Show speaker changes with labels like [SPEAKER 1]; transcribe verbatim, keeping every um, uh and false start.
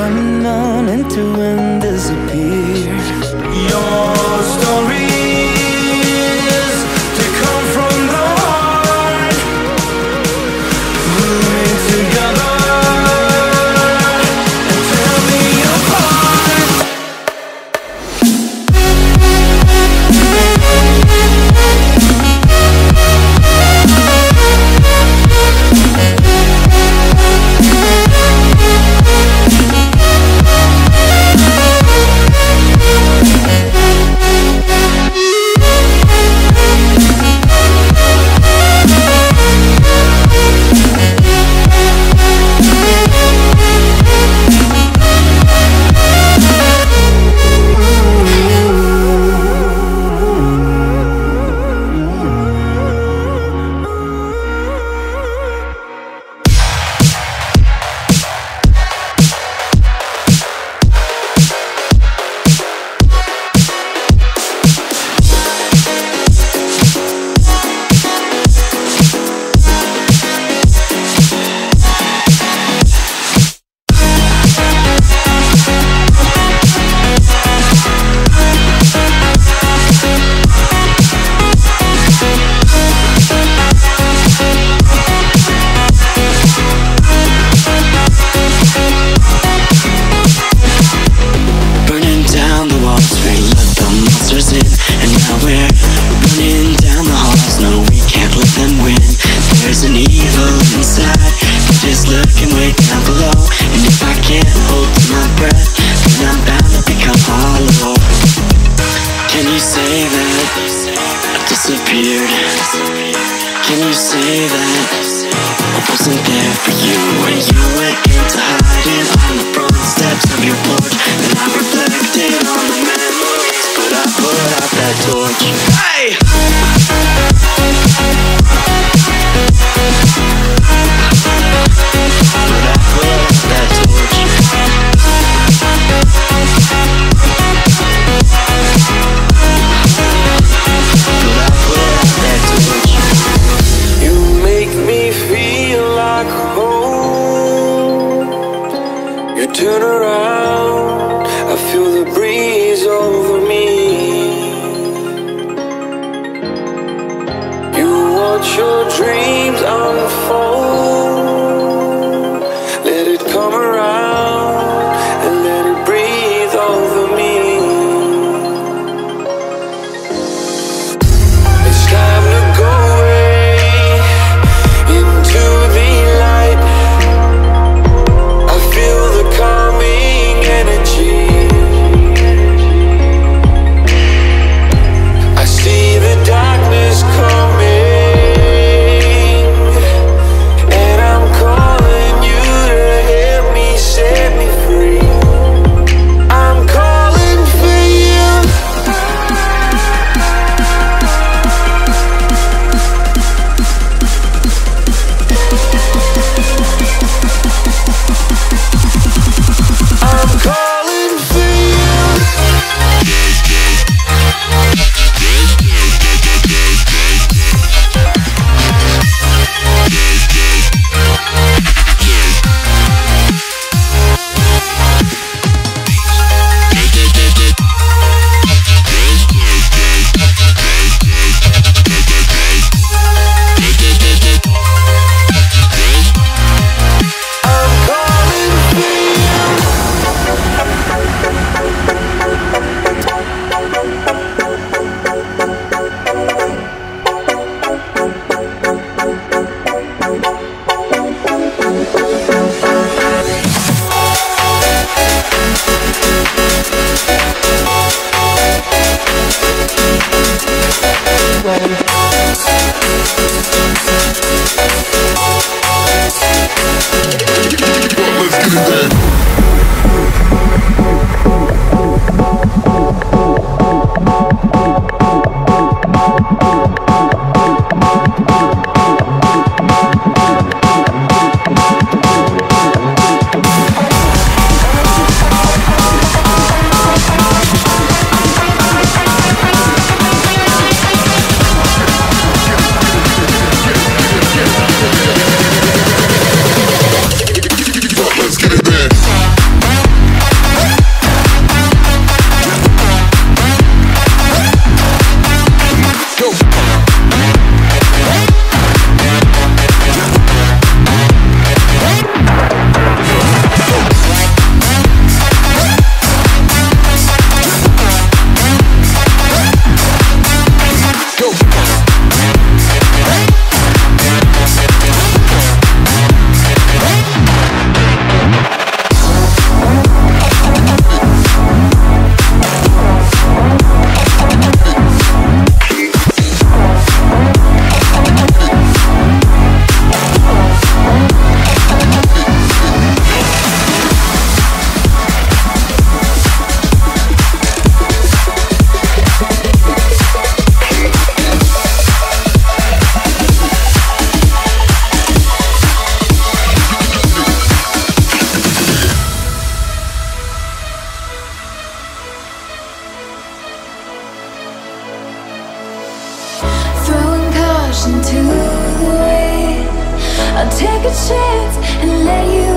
[SPEAKER 1] come on and to and disappear. Your stories, they come from the heart, moving together and tear me apart. Can you say that I wasn't there for you when you went into hiding on the front steps of your porch? And I reflected on the memories, but I put out that torch. Hey! But I put out that torch. But I put out that torch. You make me feel like home. You turn around, I feel the breeze over me. You watch your dreams unfold. Let it come around and let it breathe over me. It's time to go away into the light. I feel the calming energy. I see the darkness coming.
[SPEAKER 2] I'll take a chance and let you